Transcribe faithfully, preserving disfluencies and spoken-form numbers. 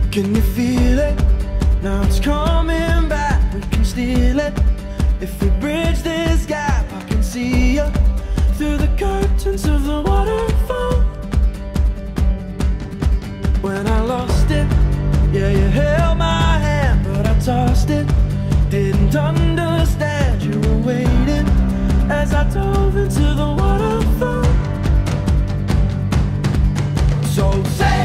Can you feel it? Now it's coming back, we can steal it. If we bridge this gap, I can see you through the curtains of the waterfall. When I lost it, yeah, you held my hand, but I tossed it. Didn't understand you were waiting as I dove into the waterfall. So say